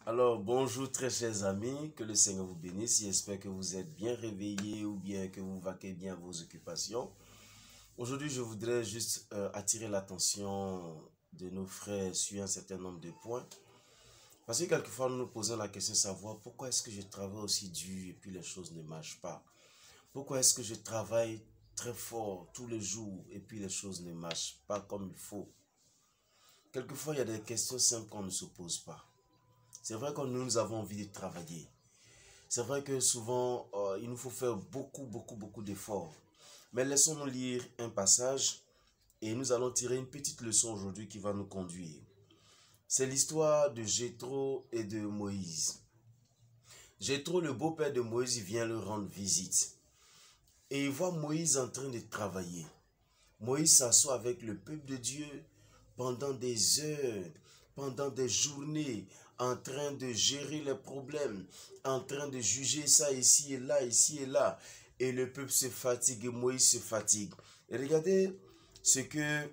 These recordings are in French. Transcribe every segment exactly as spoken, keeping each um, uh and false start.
Alors, bonjour très chers amis, que le Seigneur vous bénisse. J'espère que vous êtes bien réveillés ou bien que vous vaquez bien à vos occupations. Aujourd'hui, je voudrais juste euh, attirer l'attention de nos frères sur un certain nombre de points. Parce que quelquefois, nous nous posons la question de savoir pourquoi est-ce que je travaille aussi dur et puis les choses ne marchent pas. Pourquoi est-ce que je travaille très fort tous les jours et puis les choses ne marchent pas comme il faut. Quelquefois, il y a des questions simples qu'on ne se pose pas. C'est vrai que nous, nous avons envie de travailler. C'est vrai que souvent, euh, il nous faut faire beaucoup, beaucoup, beaucoup d'efforts. Mais laissons-nous lire un passage et nous allons tirer une petite leçon aujourd'hui qui va nous conduire. C'est l'histoire de Jéthro et de Moïse. Jéthro, le beau-père de Moïse, vient leur rendre visite. Et il voit Moïse en train de travailler. Moïse s'assoit avec le peuple de Dieu pendant des heures, pendant des journées, en train de gérer les problèmes, en train de juger ça ici et là, ici et là. Et le peuple se fatigue et Moïse se fatigue. Et regardez ce que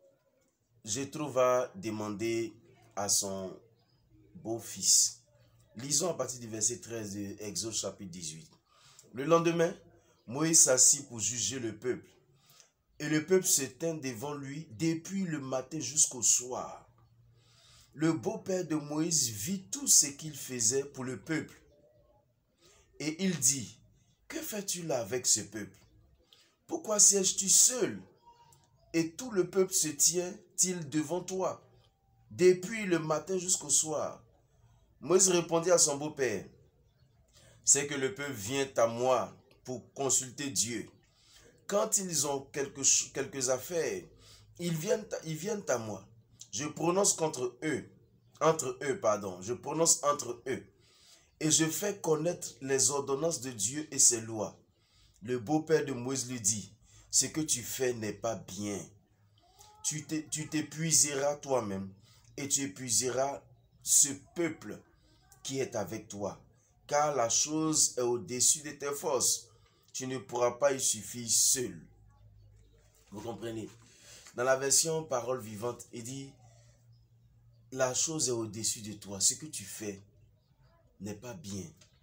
Jéthro va demander à son beau-fils. Lisons à partir du verset treize de Exode chapitre dix-huit. Le lendemain, Moïse s'assit pour juger le peuple. Et le peuple se tint devant lui depuis le matin jusqu'au soir. Le beau-père de Moïse vit tout ce qu'il faisait pour le peuple. Et il dit, que fais-tu là avec ce peuple? Pourquoi sièges-tu seul? Et tout le peuple se tient-il devant toi, depuis le matin jusqu'au soir? Moïse répondit à son beau-père, c'est que le peuple vient à moi pour consulter Dieu. Quand ils ont quelque, quelques affaires, ils viennent, ils viennent à moi. Je prononce contre eux, entre eux, pardon, je prononce entre eux. Et je fais connaître les ordonnances de Dieu et ses lois. Le beau-père de Moïse lui dit, ce que tu fais n'est pas bien. Tu t'épuiseras toi-même et tu épuiseras ce peuple qui est avec toi. Car la chose est au-dessus de tes forces. Tu ne pourras pas y suffire seul. Vous comprenez? Dans la version parole vivante, il dit, la chose est au-dessus de toi. Ce que tu fais n'est pas bien.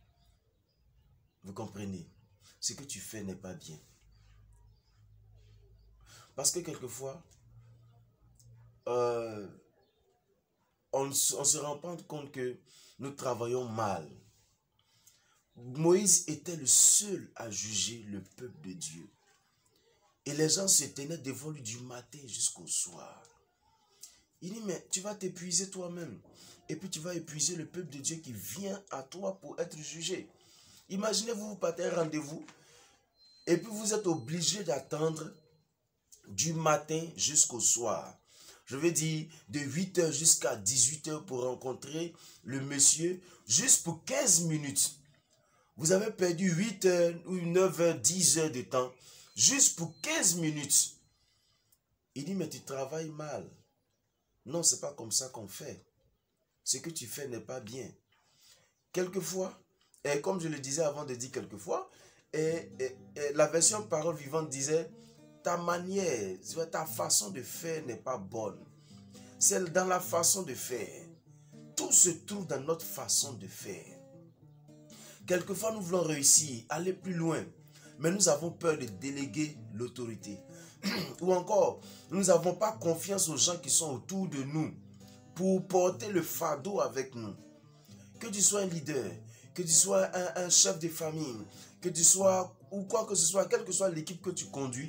Vous comprenez? Ce que tu fais n'est pas bien. Parce que quelquefois, euh, on, on se rend pas compte que nous travaillons mal. Moïse était le seul à juger le peuple de Dieu. Et les gens se tenaient devant lui du matin jusqu'au soir. Il dit, mais tu vas t'épuiser toi-même. Et puis tu vas épuiser le peuple de Dieu qui vient à toi pour être jugé. Imaginez-vous, vous partez un rendez-vous. Et puis vous êtes obligé d'attendre du matin jusqu'au soir. Je veux dire de huit heures jusqu'à dix-huit heures pour rencontrer le monsieur, juste pour quinze minutes. Vous avez perdu huit heures ou neuf heures, dix heures de temps, juste pour quinze minutes. Il dit, mais tu travailles mal. Non, ce n'est pas comme ça qu'on fait. Ce que tu fais n'est pas bien. Quelquefois, et comme je le disais avant de dire quelquefois, et, et, et la version parole vivante disait, ta manière, ta façon de faire n'est pas bonne. C'est dans la façon de faire. Tout se trouve dans notre façon de faire. Quelquefois, nous voulons réussir, aller plus loin, mais nous avons peur de déléguer l'autorité. Ou encore, nous n'avons pas confiance aux gens qui sont autour de nous pour porter le fardeau avec nous. Que tu sois un leader, que tu sois un, un chef de famille, que tu sois, ou quoi que ce soit, quelle que soit l'équipe que tu conduis,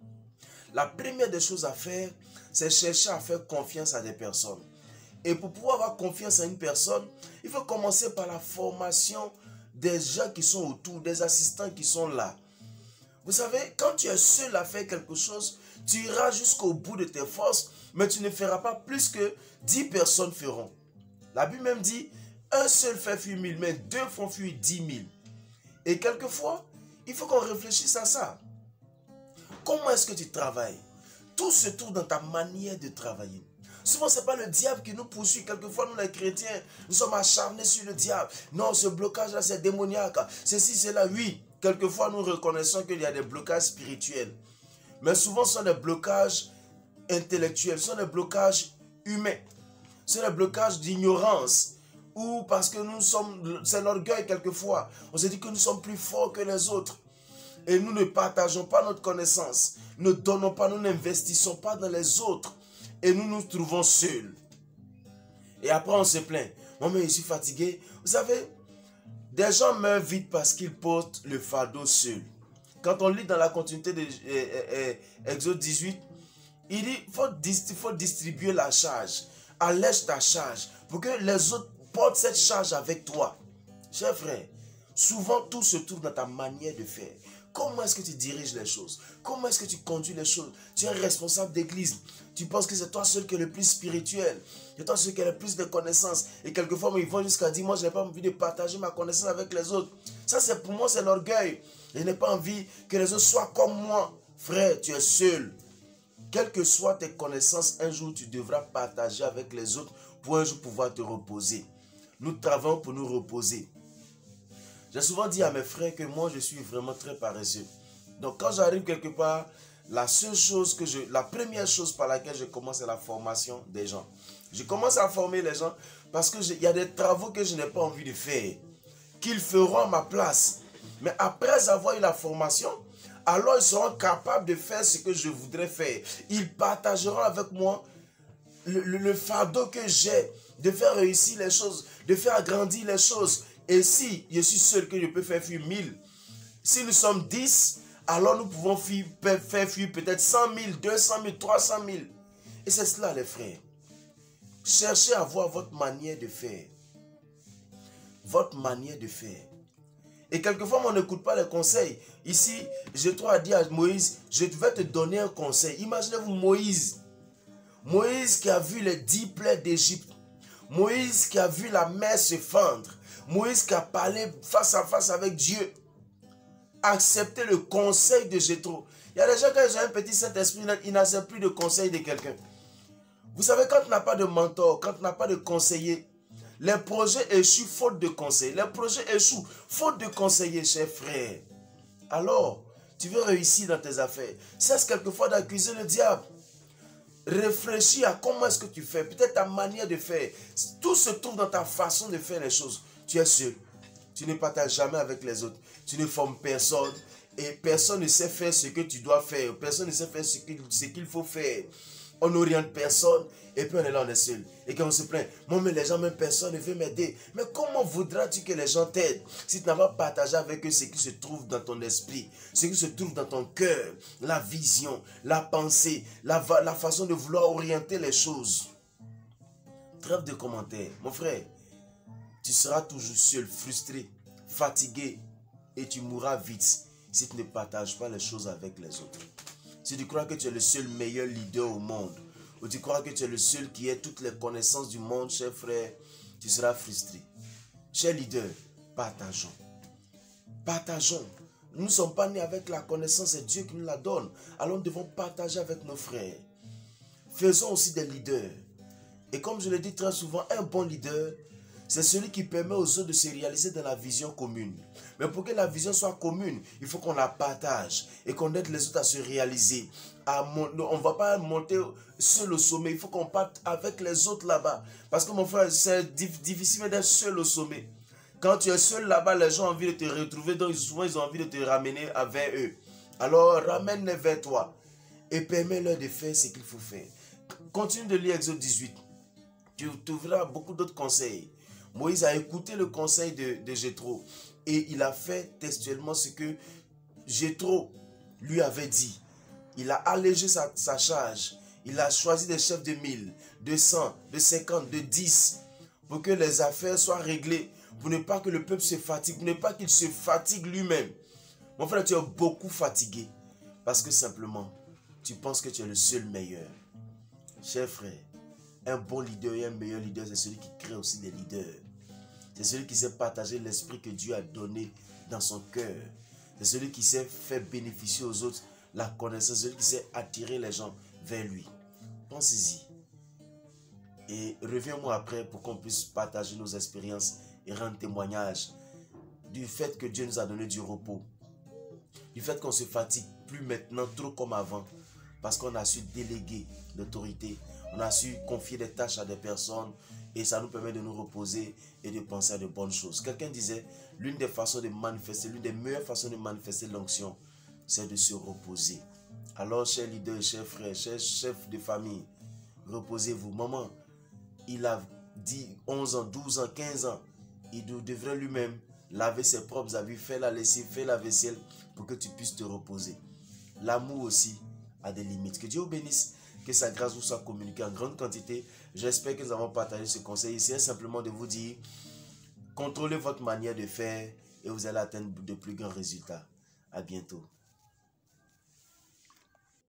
la première des choses à faire, c'est chercher à faire confiance à des personnes. Et pour pouvoir avoir confiance à une personne, il faut commencer par la formation des gens qui sont autour, des assistants qui sont là. Vous savez, quand tu es seul à faire quelque chose, tu iras jusqu'au bout de tes forces, mais tu ne feras pas plus que dix personnes feront. La Bible même dit, un seul fait fuir mille, mais deux font fuir dix mille. Et quelquefois, il faut qu'on réfléchisse à ça. Comment est-ce que tu travailles? Tout se trouve dans ta manière de travailler. Souvent, ce n'est pas le diable qui nous poursuit. Quelquefois, nous les chrétiens, nous sommes acharnés sur le diable. Non, ce blocage-là, c'est démoniaque. Ceci, c'est là, oui. Quelquefois, nous reconnaissons qu'il y a des blocages spirituels. Mais souvent, ce sont des blocages intellectuels. Ce sont des blocages humains. Ce sont des blocages d'ignorance. ou parce que nous sommes, c'est l'orgueil quelquefois. On se dit que nous sommes plus forts que les autres. Et nous ne partageons pas notre connaissance. Ne donnons pas, nous n'investissons pas dans les autres. Et nous nous trouvons seuls. Et après on se plaint. Moi, mais je suis fatigué. Vous savez, des gens meurent vite parce qu'ils portent le fardeau seuls. Quand on lit dans la continuité de Exode dix-huit, il dit qu'il faut, faut distribuer la charge. Allège ta charge pour que les autres portent cette charge avec toi. Chers frères, souvent tout se trouve dans ta manière de faire. Comment est-ce que tu diriges les choses? Comment est-ce que tu conduis les choses? Tu es un responsable d'église. Tu penses que c'est toi seul qui est le plus spirituel. C'est toi seul qui a le plus de connaissances. Et quelquefois, ils vont jusqu'à dire, moi, je n'ai pas envie de partager ma connaissance avec les autres. Ça, c'est pour moi, c'est l'orgueil. Je n'ai pas envie que les autres soient comme moi. Frère, tu es seul. Quelles que soient tes connaissances, un jour, tu devras partager avec les autres pour un jour pouvoir te reposer. Nous travaillons pour nous reposer. J'ai souvent dit à mes frères que moi, je suis vraiment très paresseux. Donc, quand j'arrive quelque part, la seule chose que je... La première chose par laquelle je commence, c'est la formation des gens. Je commence à former les gens parce qu'il y a des travaux que je n'ai pas envie de faire, qu'ils feront à ma place. Mais après avoir eu la formation, alors ils seront capables de faire ce que je voudrais faire. Ils partageront avec moi le, le, le fardeau que j'ai de faire réussir les choses, de faire agrandir les choses. Et si je suis seul que je peux faire fuir mille, si nous sommes dix, alors nous pouvons fuir, faire fuir peut-être cent mille, deux cent mille, trois cent mille. Et c'est cela les frères. Cherchez à voir votre manière de faire. Votre manière de faire. Et quelquefois, on n'écoute pas les conseils. Ici, Jétro a dit à Moïse, je vais te donner un conseil. Imaginez-vous Moïse. Moïse qui a vu les dix plaies d'Égypte. Moïse qui a vu la mer se fendre. Moïse qui a parlé face à face avec Dieu. Accepter le conseil de Jétro. Il y a des gens, quand ils ont un petit Saint-Esprit, ils n'acceptent plus de conseil de quelqu'un. Vous savez, quand on n'a pas de mentor, quand on n'a pas de conseiller, les projets échouent faute de conseil. Les projets échouent faute de conseiller, chers frères. Alors, tu veux réussir dans tes affaires. Cesse quelquefois d'accuser le diable. Réfléchis à comment est-ce que tu fais. Peut-être ta manière de faire. Tout se trouve dans ta façon de faire les choses. Tu es seul. Tu ne partages jamais avec les autres. Tu ne formes personne. Et personne ne sait faire ce que tu dois faire. Personne ne sait faire ce qu'il ce qu'il faut faire. On n'oriente personne. Et puis on est là, on est seul. Et quand on se plaint, moi, mais les gens, même personne ne veut m'aider. Mais comment voudras-tu que les gens t'aident si tu n'as pas partagé avec eux ce qui se trouve dans ton esprit, ce qui se trouve dans ton cœur, la vision, la pensée, la, la façon de vouloir orienter les choses. Trêve de commentaires. Mon frère, tu seras toujours seul, frustré, fatigué et tu mourras vite si tu ne partages pas les choses avec les autres. Si tu crois que tu es le seul meilleur leader au monde, ou tu crois que tu es le seul qui ait toutes les connaissances du monde, cher frère, tu seras frustré. Cher leader, partageons. Partageons. Nous ne sommes pas nés avec la connaissance, c'est Dieu qui nous la donne. Alors nous devons partager avec nos frères. Faisons aussi des leaders. Et comme je le dis très souvent, un bon leader, c'est celui qui permet aux autres de se réaliser dans la vision commune. Mais pour que la vision soit commune, il faut qu'on la partage et qu'on aide les autres à se réaliser. À on ne va pas monter seul au sommet, il faut qu'on parte avec les autres là-bas. Parce que mon frère, c'est difficile d'être seul au sommet. Quand tu es seul là-bas, les gens ont envie de te retrouver, donc souvent ils ont envie de te ramener vers eux. Alors ramène-les vers toi et permets-leur de faire ce qu'il faut faire. Continue de lire Exode dix-huit. Tu trouveras beaucoup d'autres conseils. Moïse a écouté le conseil de, de Jétro et il a fait textuellement ce que Jétro lui avait dit. Il a allégé sa, sa charge. Il a choisi des chefs de mille, de cent, de cinquante, de dix pour que les affaires soient réglées, pour ne pas que le peuple se fatigue, pour ne pas qu'il se fatigue lui-même. Mon frère, tu es beaucoup fatigué parce que simplement, tu penses que tu es le seul meilleur. Cher frère, un bon leader et un meilleur leader, c'est celui qui crée aussi des leaders. C'est celui qui sait partager l'esprit que Dieu a donné dans son cœur. C'est celui qui sait faire bénéficier aux autres la connaissance, celui qui sait attirer les gens vers lui. Pensez-y. Et reviens-moi après pour qu'on puisse partager nos expériences et rendre témoignage du fait que Dieu nous a donné du repos. Du fait qu'on ne se fatigue plus maintenant trop comme avant. Parce qu'on a su déléguer l'autorité. On a su confier des tâches à des personnes et ça nous permet de nous reposer et de penser à de bonnes choses. Quelqu'un disait, l'une des façons de manifester, l'une des meilleures façons de manifester l'onction, c'est de se reposer. Alors, chers leaders, chers frères, chers chefs de famille, reposez-vous. Maman, il a dit onze ans, douze ans, quinze ans, il devrait lui-même laver ses propres habits, faire la lessive, faire la vaisselle pour que tu puisses te reposer. L'amour aussi a des limites. Que Dieu vous bénisse, que sa grâce vous soit communiquée en grande quantité. J'espère que nous avons partagé ce conseil. C'est simplement de vous dire, contrôlez votre manière de faire et vous allez atteindre de plus grands résultats. À bientôt.